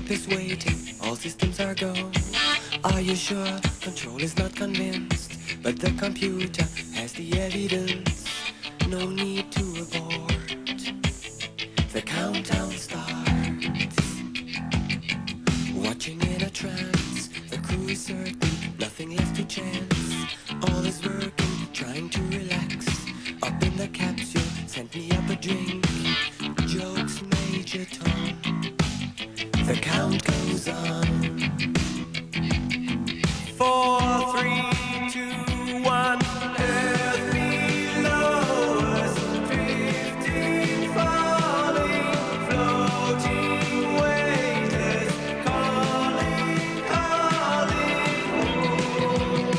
is waiting, all systems are go. Are you sure? Control is not convinced, but the computer has the evidence. No need to abort. The countdown starts. Watching in a trance, the crew is certain, nothing left to chance. All is working, trying to relax. Up in the capsule, sent me up a drink. Jokes, Major Tom. The count goes on. 4, 3, 2, 1. Earth below us, drifting, falling, floating, weightless, calling, calling home.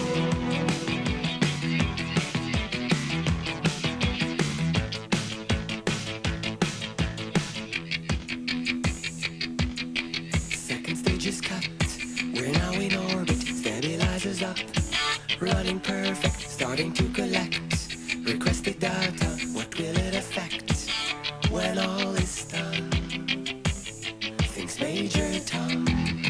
Second stage is cut. We're now in orbit. Stabilizers up. Running perfect. Starting to collect. Requested data. What will it affect when all is done? Thinks Major Tom.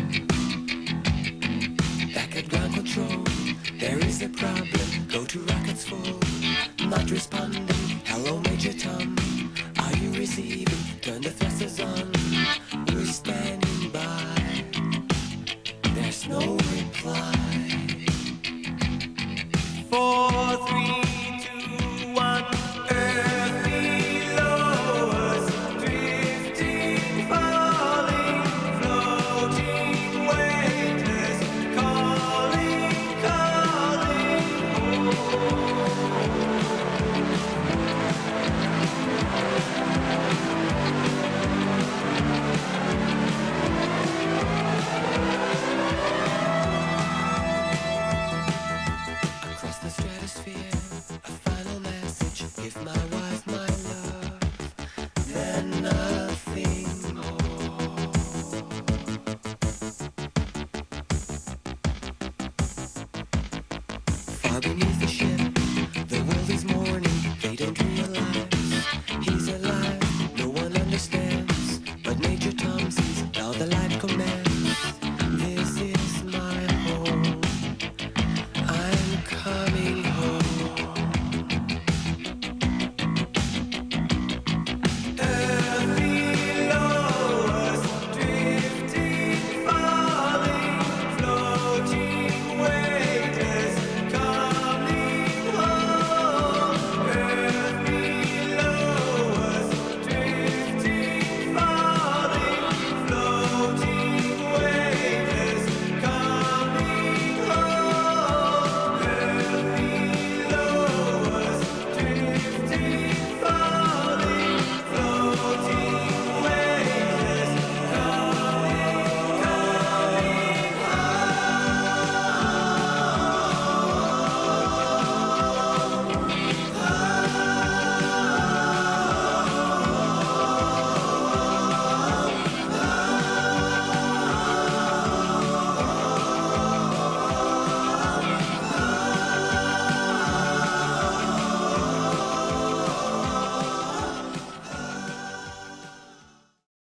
Back at ground control. There is a problem. Go to rockets full. Not responding. Hello, Major Tom. Are you receiving? Turn the thrusters on. We're